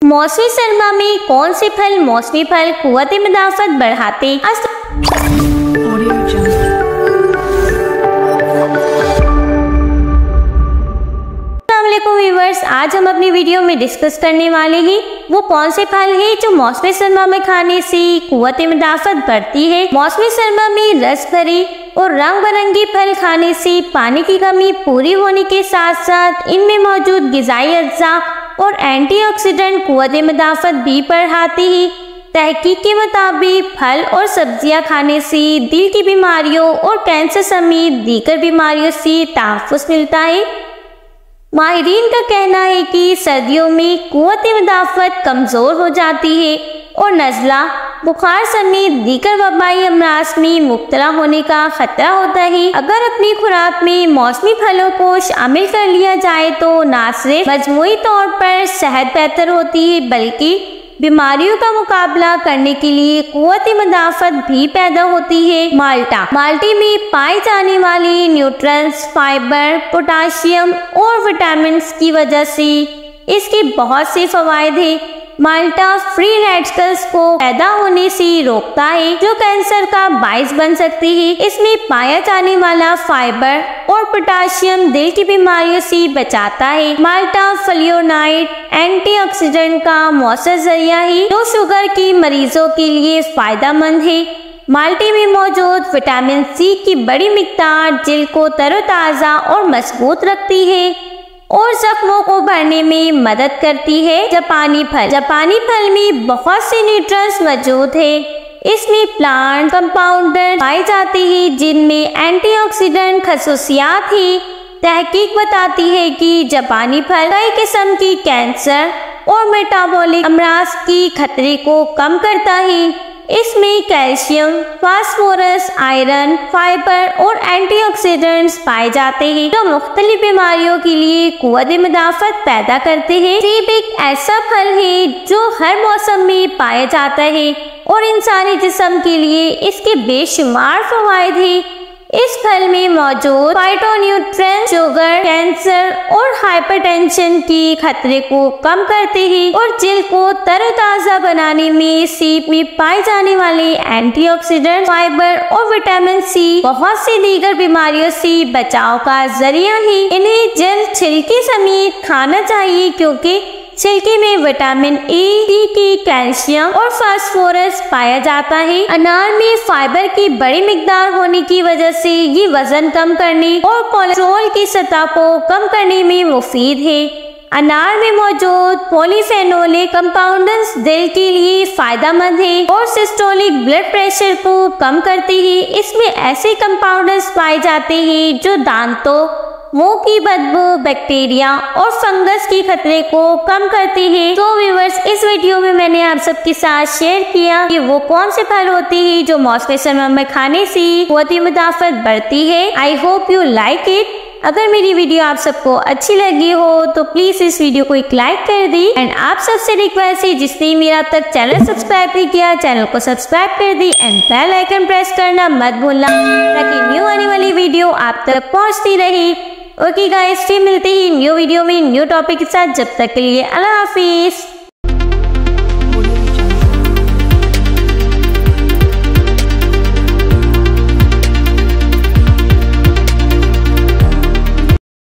मौसमी सरमा में कौन से फल मौसमी फल कुव्वत-ए मुदाफ़त बढ़ाते? व्यूअर्स, आज हम अपनी वीडियो में डिस्कस करने वाले हैं वो कौन से फल हैं जो मौसमी सरमा में खाने से कुव्वत-ए मुदाफ़त बढ़ती है। मौसमी सरमा में रस भरे और रंग बिरंगी फल खाने से पानी की कमी पूरी होने के साथ साथ इनमें मौजूद ग़िज़ाई अज्जा और एंटीऑक्सीडेंट कुव्वत-ए मुदाफ़त भी बढ़ाती है। तहकीक के मुताबिक फल और सब्जियां खाने से दिल की बीमारियों और कैंसर समेत दीगर बीमारियों से तहफ़्फ़ुज़ मिलता है। माहिरीन का कहना है कि सर्दियों में कुव्वत-ए मुदाफ़त कमज़ोर हो जाती है और नज़ला, बुखार समेत दीगर वबाई अमराज में मुब्तला होने का खतरा होता है। अगर अपनी खुराक में मौसमी फलों को शामिल कर लिया जाए तो न सिर्फ मजमूई तौर पर सेहत बेहतर होती है बल्कि बीमारियों का मुकाबला करने के लिए कुव्वत-ए मुदाफ़त भी पैदा होती है। माल्टे में पाए जाने वाले न्यूट्रिएंट्स, फाइबर, पोटाशियम और विटामिन की वजह से इसके बहुत से फ़वाइद हैं। माल्टा फ्री रेडिकल्स को पैदा होने से रोकता है जो कैंसर का बाइस बन सकती है। इसमें पाया जाने वाला फाइबर और पोटाशियम दिल की बीमारियों से बचाता है। माल्टा फ्लेवोनॉइड एंटीऑक्सीडेंट का मौसर जरिया है जो शुगर के मरीजों के लिए फायदेमंद है। माल्टे में मौजूद विटामिन सी की बड़ी मिकदार जिल्द को तरोताज़ा और मजबूत रखती है और जख्मों को भरने में मदद करती है। जापानी फल में बहुत से न्यूट्रिएंट्स मौजूद है। इसमें प्लांट कंपाउंडर पाए जाते हैं जिनमें एंटीऑक्सीडेंट खसूसियात हैं। तहकीक बताती है कि जापानी फल कई किस्म की कैंसर और मेटाबॉलिक अमराज की खतरे को कम करता है। इसमें कैल्शियम, फास्फोरस, आयरन, फाइबर और एंटीऑक्सीडेंट्स पाए जाते हैं जो मुख्तलिफ बीमारियों के लिए कुव्वत-ए मुदाफ़त पैदा करते हैं। सेब एक ऐसा फल है जो हर मौसम में पाया जाता है और इंसानी जिस्म के लिए इसके बेशुमार फ़वाइद हैं। इस फल में मौजूद फाइटोन्यूट्रिएंट्स शुगर, कैंसर और हाइपरटेंशन के खतरे को कम करते हैं और जिल्द को तरोताज़ा बनाने में सेब में पाए जाने वाले एंटीऑक्सीडेंट, फाइबर और विटामिन सी बहुत सी दीगर बीमारियों से बचाव का जरिया है। इन्हें जल्द छिलके समेत खाना चाहिए क्योंकि छिलके में विटामिन ए, सी, कैल्शियम और फास्फोरस पाया जाता है। अनार में फाइबर की बड़ी मिकदार होने की वजह से ये वजन कम करने और कोलेस्ट्रॉल की सतह को कम करने में मुफीद है। अनार में मौजूद पॉलीफेनोलिक कंपाउंड्स दिल के लिए फायदेमंद है और सिस्टोलिक ब्लड प्रेशर को कम करते हैं। इसमें ऐसे कंपाउंड्स पाए जाते हैं जो दांतों, मुंह की बदबू, बैक्टीरिया और फंगस के खतरे को कम करते हैं। तो व्यूअर्स, इस वीडियो में मैंने आप सबके साथ शेयर किया कि वो कौन से फल होते हैं जो मौसमी सरमा में खाने से कुव्वत-ए मुदाफ़त बढ़ती है। I hope you like it. अगर मेरी वीडियो आप सबको अच्छी लगी हो तो प्लीज इस वीडियो को एक लाइक कर दी एंड आप सबसे रिक्वेस्ट है जिसने मेरा अब तक चैनल सब्सक्राइब नहीं किया चैनल को सब्सक्राइब कर दी एंड बेल आइकन प्रेस करना मत भूलना ताकि न्यू आने वाली वीडियो आप तक पहुंचती रहे। ओके गाइस, फिर मिलते हैं न्यू वीडियो में न्यू टॉपिक के साथ। जब तक के लिए अल्लाह हाफिज।